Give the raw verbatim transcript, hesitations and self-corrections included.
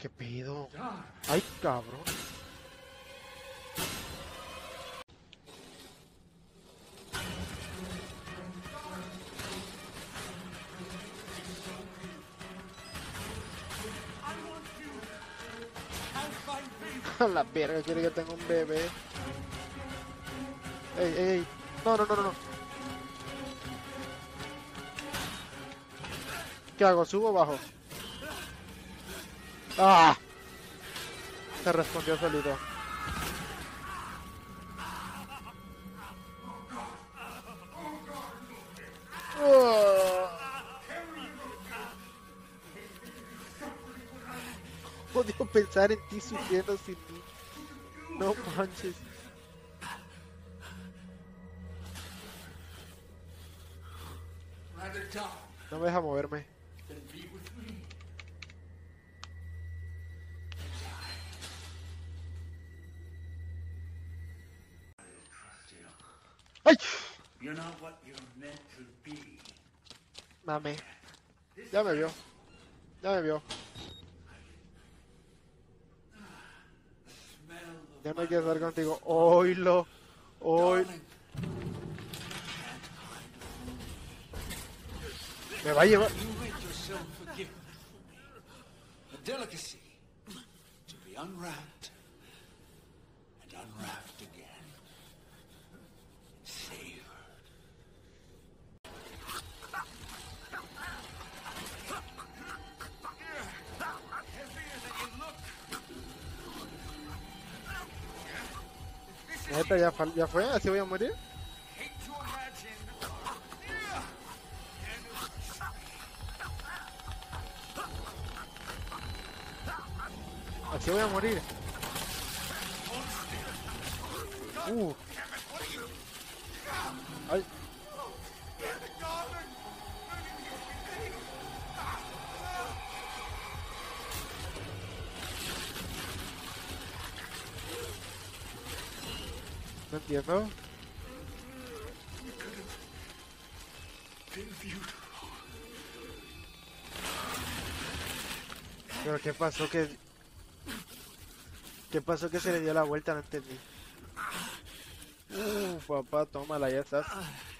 ¿Qué pedo? Ay, cabrón. A la verga, quiere que tenga un bebé. Ey, ey, ey. No, no, no, no, no. ¿Qué hago? ¿Subo o bajo? ¡Ah! Se respondió solito. Oh. Odio pensar en ti sufriendo sin mí. No manches. No me deja moverme. ¡Ay! Mame. Ya me vio. Ya me vio. Ya no quiero estar contigo. Oílo. Hoy. Me va a llevar. Delicacy to be unwrapped and unwrapped again, savored. Esta ya, ya fue, así voy a morir. Así voy a morir. Uh. Ay. No entiendo. Pero qué pasó que... ¿Qué pasó que se le dio la vuelta? No entendí. Uh, papá, tómala, ya estás.